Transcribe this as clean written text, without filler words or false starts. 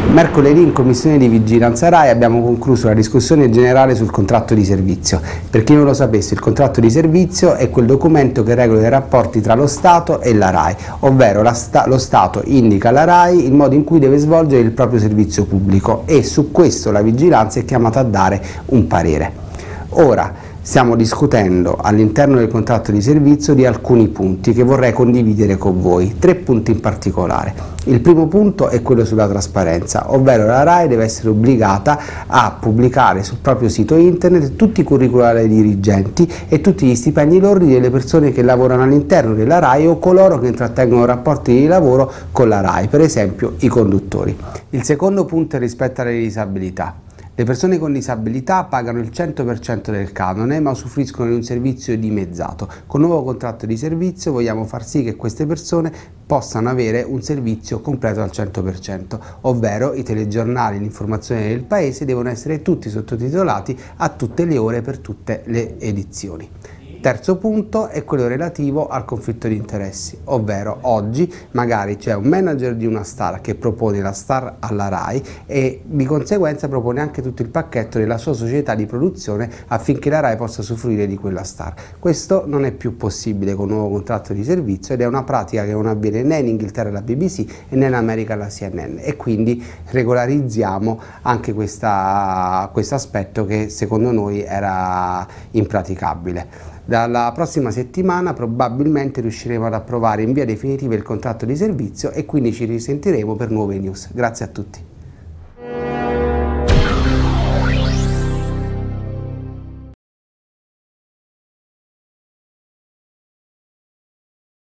Mercoledì in Commissione di Vigilanza RAI abbiamo concluso la discussione generale sul contratto di servizio. Per chi non lo sapesse, il contratto di servizio è quel documento che regola i rapporti tra lo Stato e la RAI, ovvero lo Stato indica alla RAI il modo in cui deve svolgere il proprio servizio pubblico e su questo la Vigilanza è chiamata a dare un parere. Ora, stiamo discutendo all'interno del contratto di servizio di alcuni punti che vorrei condividere con voi, 3 punti in particolare. Il primo punto è quello sulla trasparenza, ovvero la RAI deve essere obbligata a pubblicare sul proprio sito internet tutti i curricula dei dirigenti e tutti gli stipendi lordi delle persone che lavorano all'interno della RAI o coloro che intrattengono rapporti di lavoro con la RAI, per esempio i conduttori. Il secondo punto è rispetto alle disabilità. Le persone con disabilità pagano il 100% del canone ma usufruiscono di un servizio dimezzato. Con il nuovo contratto di servizio vogliamo far sì che queste persone possano avere un servizio completo al 100%, ovvero i telegiornali e l'informazione del paese devono essere tutti sottotitolati a tutte le ore per tutte le edizioni. Terzo punto è quello relativo al conflitto di interessi, ovvero oggi magari c'è un manager di una star che propone la star alla RAI e di conseguenza propone anche tutto il pacchetto della sua società di produzione affinché la RAI possa usufruire di quella star. Questo non è più possibile con il nuovo contratto di servizio ed è una pratica che non avviene né in Inghilterra la BBC e né in America la CNN e quindi regolarizziamo anche questo aspetto che secondo noi era impraticabile. Dalla prossima settimana probabilmente riusciremo ad approvare in via definitiva il contratto di servizio e quindi ci risentiremo per nuove news. Grazie a tutti.